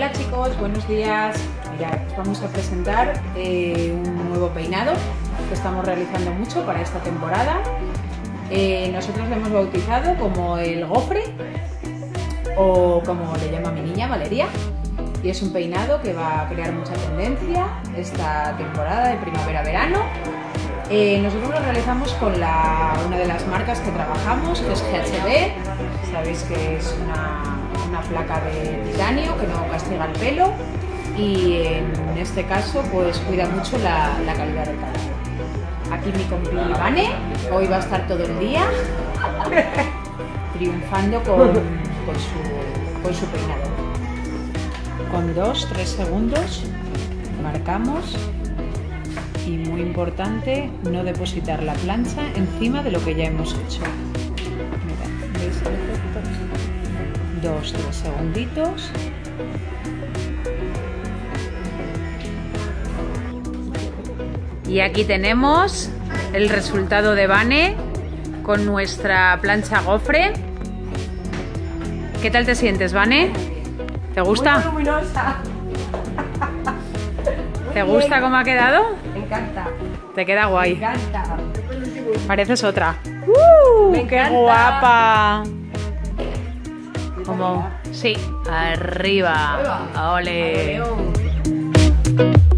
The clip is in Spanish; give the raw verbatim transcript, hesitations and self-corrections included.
Hola chicos, buenos días. Mirad, os vamos a presentar eh, un nuevo peinado que estamos realizando mucho para esta temporada. Eh, nosotros lo hemos bautizado como el gofre, o como le llama mi niña, Valeria. Y es un peinado que va a crear mucha tendencia esta temporada de primavera-verano. Eh, nosotros lo realizamos con la, una de las marcas que trabajamos, que es G H B. Sabéis que es una, una placa de titanio que no castiga el pelo y en este caso pues cuida mucho la, la calidad del cabello. Aquí mi compi Vane, hoy va a estar todo el día triunfando con, con, su, con su peinado. Con dos, tres segundos marcamos. Y muy importante, no depositar la plancha encima de lo que ya hemos hecho. Mirad, ¿veis el efecto? Dos, tres segunditos. Y aquí tenemos el resultado de Vane con nuestra plancha gofre. ¿Qué tal te sientes, Vane? ¿Te gusta? Muy luminosa. ¿Te gusta cómo ha quedado? Me encanta. Te queda guay. Me encanta. Pareces otra. ¡Uh! Me ¡Qué encanta. guapa! Como, sí, arriba. Arriba. ¡Ole! León.